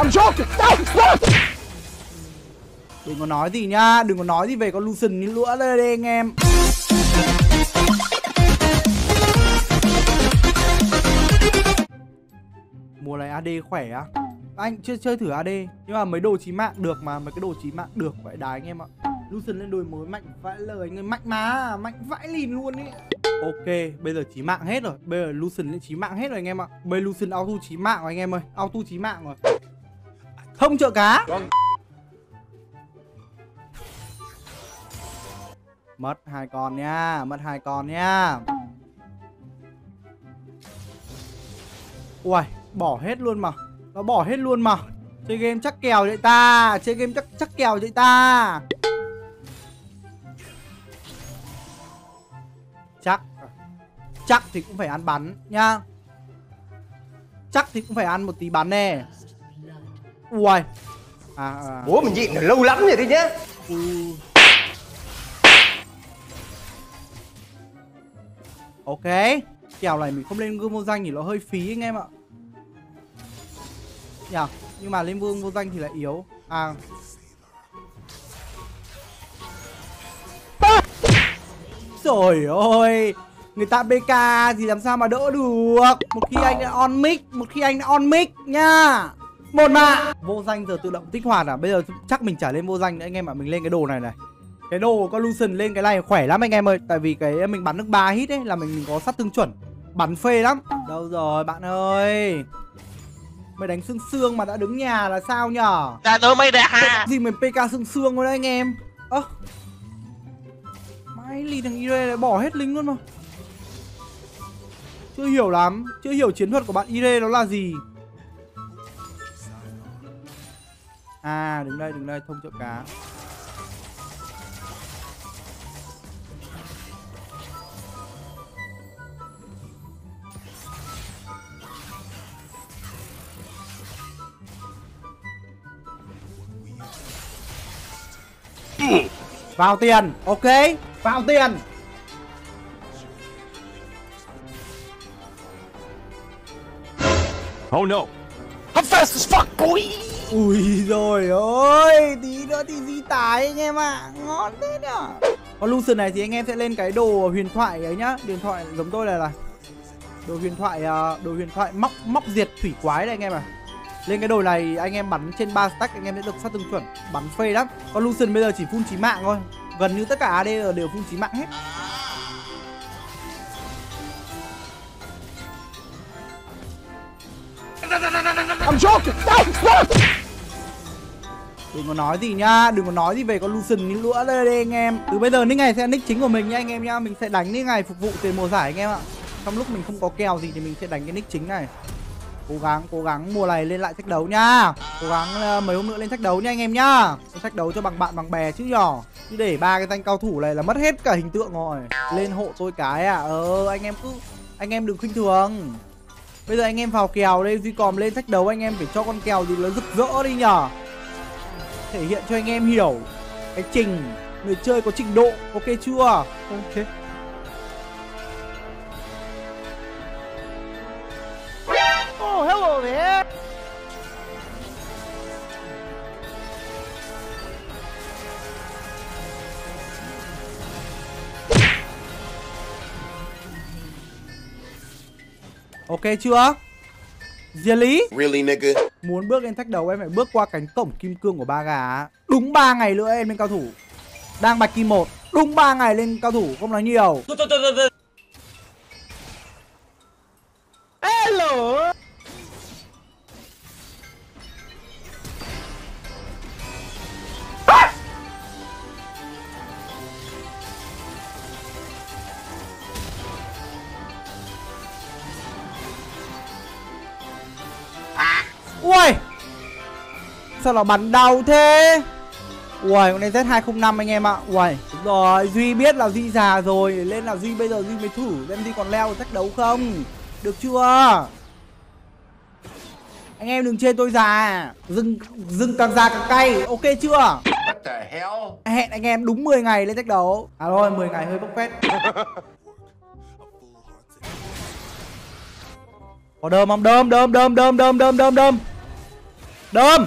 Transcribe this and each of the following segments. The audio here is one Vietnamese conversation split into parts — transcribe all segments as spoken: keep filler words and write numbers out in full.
I'm joking. Đừng có nói gì nhá, đừng có nói gì về con Lucian nữa đây anh em. Mùa này a đê khỏe á. Anh chưa chơi thử a đê nhưng mà mấy đồ chí mạng được mà, mấy cái đồ chí mạng được vậy đá anh em ạ. Lucian lên đồi mới mạnh vãi lời, người mạnh mà, mạnh vãi lìn luôn ý. Ok, bây giờ chí mạng hết rồi, bây giờ Lucian lên chí mạng hết rồi anh em ạ. Bây giờ Lucian auto chí mạng rồi anh em ơi, auto chí mạng rồi. Thông chợ cá. Vâng. Mất hai con nha, mất hai con nha. Ui, bỏ hết luôn mà. Nó bỏ hết luôn mà. Chơi game chắc kèo vậy ta, chơi game chắc chắc kèo vậy ta. Chắc Chắc thì cũng phải ăn bắn nhá. Chắc thì cũng phải ăn một tí bắn nè. Ui à, à. Bố mình nhịn lâu lắm rồi đấy nhá. Ừ. Ok, kèo này mình không lên gương vô danh thì nó hơi phí anh em ạ. Nhờ, nhưng mà lên vương vô danh thì lại yếu. À. Trời ơi, người ta bê ca thì làm sao mà đỡ được. Một khi anh đã on mic, một khi anh đã on mic nhá. Một mà. Vô danh giờ tự động kích hoạt à? Bây giờ chắc mình trả lên vô danh nữa anh em ạ. Mình lên cái đồ này này. Cái đồ con Lucian lên cái này khỏe lắm anh em ơi. Tại vì cái mình bắn được ba hit ấy là mình, mình có sát thương chuẩn. Bắn phê lắm. Đâu rồi bạn ơi. Mày đánh xương xương mà đã đứng nhà là sao nhở? Dạ tôi mới đã. Gì mình pê ca xương xương rồi đấy anh em. Ơ à, mãi lì thằng i rê lại bỏ hết lính luôn mà. Chưa hiểu lắm. Chưa hiểu chiến thuật của bạn i rê nó là gì. À đứng đây đứng đây thông chợ cá. Vào tiền, ok, vào tiền. Oh no. I'm fast as fuck, boy. Ui rồi ơi, tí nữa thì di tái anh em ạ, à. Ngon thế nhở. Con Lucian này thì anh em sẽ lên cái đồ huyền thoại ấy nhá. Điện thoại giống tôi này là đồ huyền thoại, đồ huyền thoại móc móc diệt thủy quái này anh em à. Lên cái đồ này anh em bắn trên ba stack anh em sẽ được sát thương chuẩn, bắn phê lắm. Con Lucian bây giờ chỉ full chí mạng thôi. Gần như tất cả a đê đều full chí mạng hết. I'm joking. Đừng có nói gì nhá, đừng có nói gì về con Lucian nữa đây, đây anh em. Từ bây giờ nick này sẽ nick chính của mình nha anh em nhá. Mình sẽ đánh nick này phục vụ tiền mùa giải anh em ạ. Trong lúc mình không có kèo gì thì mình sẽ đánh cái nick chính này. Cố gắng, cố gắng mùa này lên lại thách đấu nhá. Cố gắng uh, mấy hôm nữa lên thách đấu nha anh em nhá. Lên thách đấu cho bằng bạn bằng bè chứ nhỏ. Chứ để ba cái danh cao thủ này là mất hết cả hình tượng rồi. Lên hộ tôi cái à. Ờ anh em cứ anh em đừng khinh thường. Bây giờ anh em vào kèo đây, Duy Còm lên thách đấu anh em phải cho con kèo gì nó rực rỡ đi nhở. Thể hiện cho anh em hiểu cái trình người chơi có trình độ, ok chưa? Ok. Oh, hello there. Ok chưa? Diên Lý. Really nigga. Muốn bước lên thách đấu em phải bước qua cánh cổng kim cương của ba gà. Đúng ba ngày nữa em lên cao thủ. Đang bạch kim một. Đúng ba ngày lên cao thủ, không nói nhiều. Hello. Ui, sao nó bắn đau thế? Ui, con này Z hai không năm anh em ạ. Ui, đúng rồi, Duy biết là Duy già rồi. Lên là Duy bây giờ Duy mới thử. Em Duy còn leo được thách đấu không? Được chưa? Anh em đừng chê tôi già. Dừng, dừng càng già càng cay. Ok chưa? What the hell? Hẹn anh em đúng mười ngày lên thách đấu. À thôi, mười ngày hơi bốc phét. Có đơm không? Đơm, đơm, đơm, đơm, đơm, đơm, đơm, đơm. Đơm.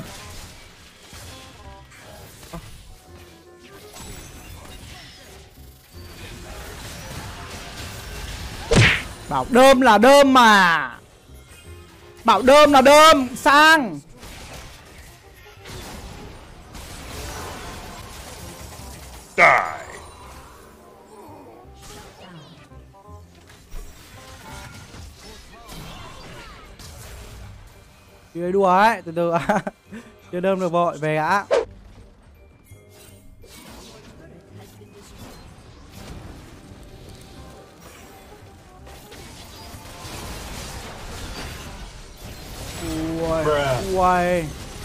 Bảo đơm là đơm mà. Bảo đơm là đơm. Sang. Die. Chơi đùa ấy, từ từ. Chưa đơm được vội, về ạ. Ui, ui.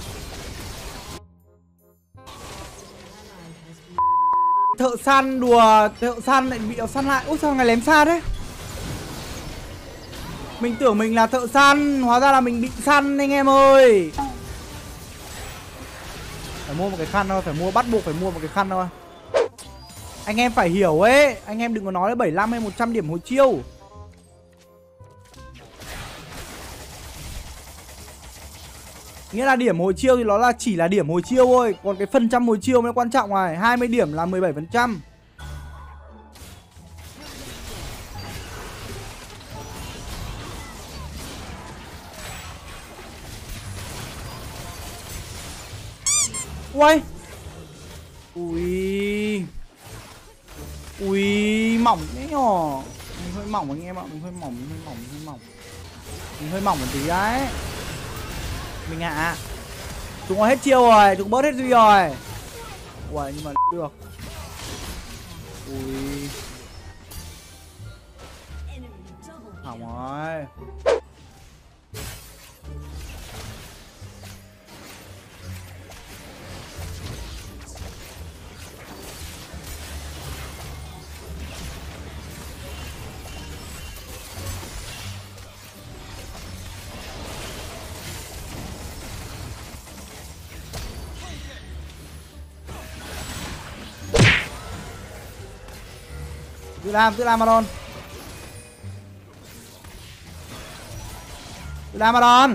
Thợ săn đùa, thợ săn lại bị săn lại. Ôi sao ngày lém xa đấy. Mình tưởng mình là thợ săn, hóa ra là mình bị săn anh em ơi. Phải mua một cái khăn thôi, phải mua, bắt buộc phải mua một cái khăn thôi. Anh em phải hiểu ấy, anh em đừng có nói là bảy mươi lăm hay một trăm điểm hồi chiêu. Nghĩa là điểm hồi chiêu thì nó là chỉ là điểm hồi chiêu thôi. Còn cái phần trăm hồi chiêu mới quan trọng này. Hai mươi điểm là mười bảy phần trăm. Ui. Ui. Ui, mỏng thế nhỏ. Mình hơi mỏng anh em ạ, mình hơi mỏng, mình hơi mỏng, mình hơi mỏng. Mình hơi mỏng một tí đấy. Mình hạ à. Chúng có hết chiêu rồi, chúng bớt hết duy rồi. Ui, nhưng mà được. Ui. Hỏng rồi. Tự làm, tự làm mà đòn. Tự làm mà đòn.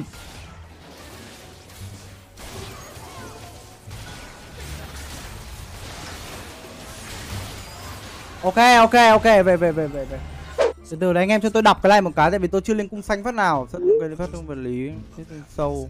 Ok, ok, ok, về, về, về, về, về. Từ từ đấy anh em cho tôi đọc cái này một cái, tại vì tôi chưa lên cung xanh phát nào. Rất cái phát trong vật lý, sâu.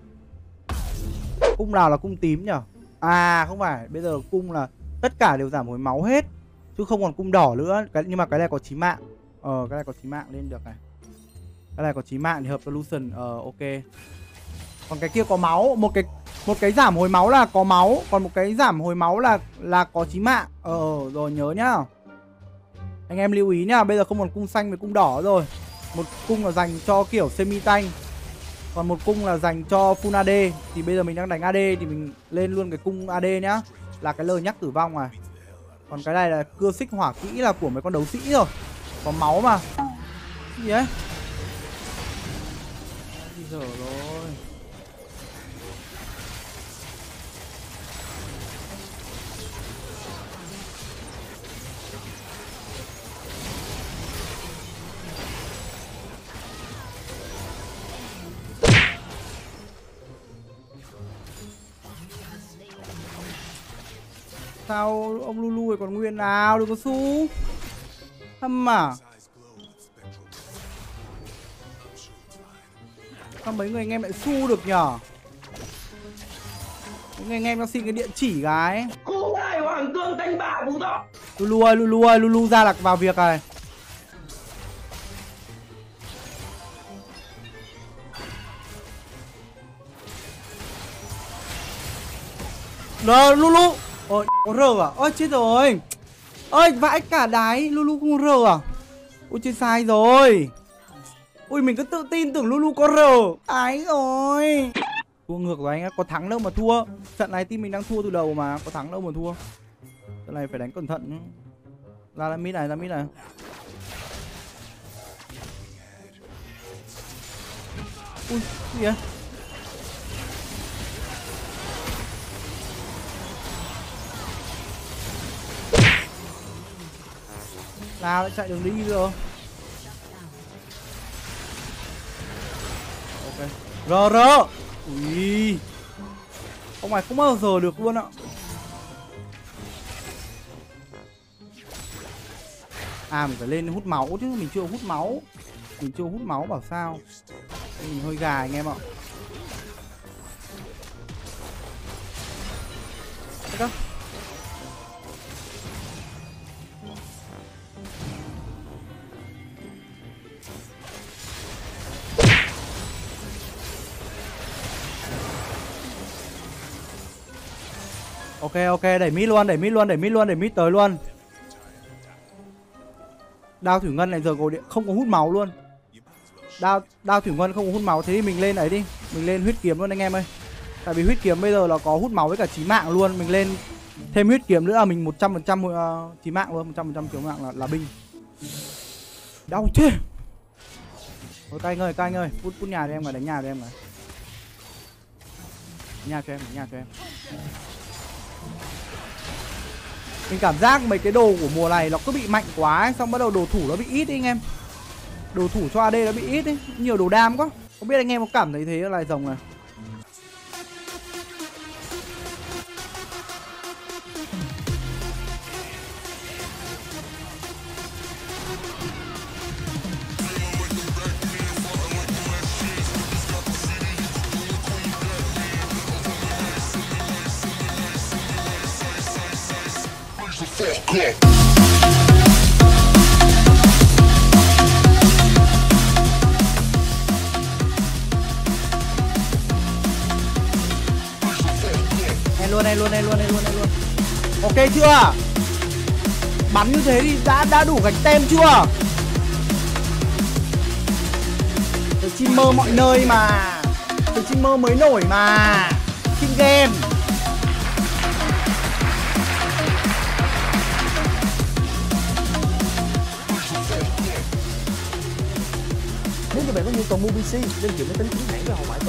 Cung nào là cung tím nhỉ? À không phải, bây giờ cung là tất cả đều giảm hồi máu hết. Chứ không còn cung đỏ nữa. Cái, nhưng mà cái này có chí mạng. Ờ cái này có chí mạng lên được này. Cái này có chí mạng thì hợp solution. Ờ ok. Còn cái kia có máu. Một cái một cái giảm hồi máu là có máu. Còn một cái giảm hồi máu là là có chí mạng. Ờ rồi nhớ nhá. Anh em lưu ý nhá. Bây giờ không còn cung xanh với cung đỏ rồi. Một cung là dành cho kiểu semi tank. Còn một cung là dành cho full a đê. Thì bây giờ mình đang đánh a đê thì mình lên luôn cái cung a đê nhá. Là cái lời nhắc tử vong này. Còn cái này là cưa xích hỏa kỹ là của mấy con đấu sĩ rồi. Có máu mà. Cái gì ấy? Bây giờ rồi. Sao ông Lulu rồi còn nguyên nào, đừng có su. Thâm à. Sao mấy người anh em lại su được nhở? Mấy người anh em nó xin cái địa chỉ cái. Cô đại hoàng cương đánh bạc vũ đó. Lulu ơi, Lulu ơi, Lulu ra lạc vào việc này. Rồi Lulu. Ôi, có rờ à? Ôi chết rồi. Ôi vãi cả đáy. Lulu không có rờ à? Ôi chết sai rồi. Ui mình cứ tự tin tưởng Lulu có rờ. Ái rồi. Thua ngược rồi anh á. Có thắng đâu mà thua. Trận này team mình đang thua từ đầu mà. Có thắng đâu mà thua. Trận này phải đánh cẩn thận. Ra là mid này, ra mid này. Ui gì vậy? Nào lại chạy đường đi rồi. Ok. Rơ rơ. Ui. Ông này không bao giờ được luôn ạ. À mình phải lên hút máu chứ, mình chưa hút máu. Mình chưa hút máu bảo sao. Mình hơi gà anh em ạ. Thế đó. Ok ok, đẩy mid luôn, đẩy mid luôn, đẩy mid luôn, đẩy mid tới luôn. Đao thủy ngân này giờ cổ điện không có hút máu luôn. Đao đao thủy ngân không có hút máu, thế thì mình lên ấy đi, mình lên huyết kiếm luôn anh em ơi. Tại vì huyết kiếm bây giờ là có hút máu với cả chí mạng luôn, mình lên thêm huyết kiếm nữa là mình một trăm phần trăm uh, chí mạng luôn, một trăm phần trăm chí mạng là là binh. Đau chết. Thôi các anh ơi, các anh ơi, phút phút nhà cho em mà, đánh nhà cho em mà. Đánh nhà cho em, đánh nhà cho em. Mình cảm giác mấy cái đồ của mùa này nó cứ bị mạnh quá ấy, xong bắt đầu đồ thủ nó bị ít ấy anh em. Đồ thủ cho a đê nó bị ít ấy, nhiều đồ đam quá. Không biết anh em có cảm thấy thế là rồng này. Này luôn, này luôn, này luôn, này luôn, này luôn. Ok chưa? Bắn như thế thì đã đã đủ gạch tem chưa? Cái chim mơ mọi nơi mà. Cái chim mơ mới nổi mà. Chim game. Nếu như bạn có nhu cầu mua pê xê, linh kiện máy tính chính hãng với hậu mãi